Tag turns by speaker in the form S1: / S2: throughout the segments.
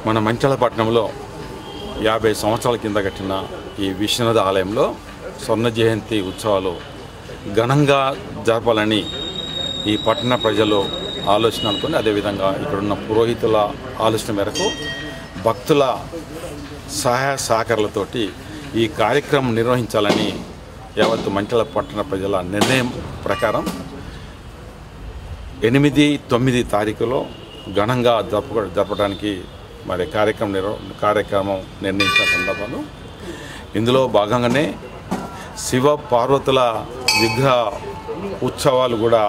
S1: మన మంచాలపట్నంలో 50 సంవత్సరాల కింద కట్టిన ఈ విశ్వనాథ ఆలయంలో స్వర్ణ జయంతి ఉత్సవాలు ఘనంగా జరపాలని ఈ పట్టణ ప్రజలు ఆలోచన అనుకుని, అదేవిధంగా ఇక్కడున్న పురోహితుల ఆలోచన మేరకు భక్తుల సహాయ సహకారాలతోటి ఈ కార్యక్రమం నిర్వహించాలని యావత్తు మంచాల పట్టణ ప్రజల నిర్ణయం ప్రకారం 8-9 తారీఖులో ఘనంగా జరపడానికి మరి కార్యక్రమం నిర్ణయించిన సందర్భంలో ఇందులో భాగంగానే శివ పార్వతుల విగ్రహ ఉత్సవాలు కూడా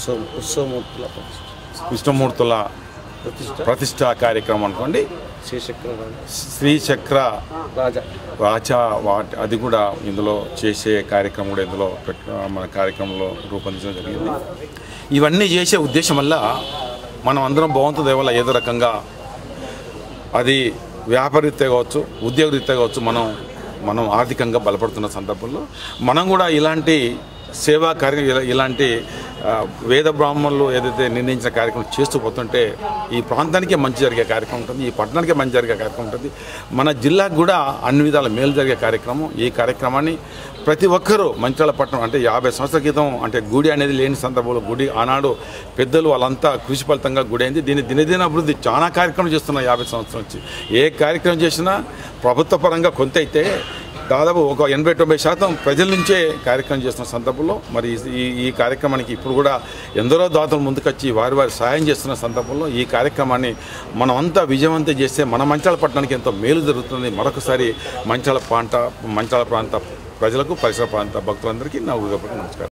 S1: విష్ణుమూర్తుల ప్రతిష్ఠా కార్యక్రమం అనుకోండి, శ్రీచక్ర రాజా అది కూడా ఇందులో చేసే కార్యక్రమం కూడా ఇందులో మన కార్యక్రమంలో రూపొందించడం జరిగింది. ఇవన్నీ చేసే ఉద్దేశం వల్ల మనం అందరం బాగుంటుంది వల్ల ఏదో రకంగా అది వ్యాపారరీత్యా కావచ్చు, ఉద్యోగరీత్యా కావచ్చు, మనం ఆర్థికంగా బలపడుతున్న సందర్భంలో మనం కూడా ఇలాంటి సేవా కార్యక్రమం, ఇలాంటి వేద బ్రాహ్మణులు ఏదైతే నిర్ణయించిన కార్యక్రమం చేస్తూ పోతుంటే ఈ ప్రాంతానికే మంచి జరిగే కార్యక్రమం ఉంటుంది, ఈ పట్టణానికే మంచి జరిగే కార్యక్రమం ఉంటుంది, మన జిల్లాకు కూడా అన్ని విధాల మేలు జరిగే కార్యక్రమం. ఈ కార్యక్రమాన్ని ప్రతి ఒక్కరూ మంచాల పట్టణం అంటే 50 సంవత్సరాల క్రితం అంటే గుడి అనేది లేని సందర్భంలో గుడి ఆనాడు పెద్దలు వాళ్ళంతా కృషి ఫలితంగా గుడి అయింది. దీన్ని దినదిన అభివృద్ధి చాలా కార్యక్రమం చేస్తున్నారు 50 సంవత్సరాల నుంచి. ఏ కార్యక్రమం చేసినా ప్రభుత్వ పరంగా కొంత అయితే దాదాపు ఒక 80-90% ప్రజల నుంచే కార్యక్రమం చేస్తున్న సందర్భంలో మరి ఈ కార్యక్రమానికి ఇప్పుడు కూడా ఎందరో దాతలు ముందుకొచ్చి వారి సాయం చేస్తున్న సందర్భంలో ఈ కార్యక్రమాన్ని మనం అంతా విజయవంతం చేస్తే మన మంచాల పట్టణానికి ఎంతో మేలు జరుగుతుంది. మరొకసారి మంచాల ప్రాంత ప్రజలకు, పరిసర ప్రాంత భక్తులందరికీ నా నమస్కారం.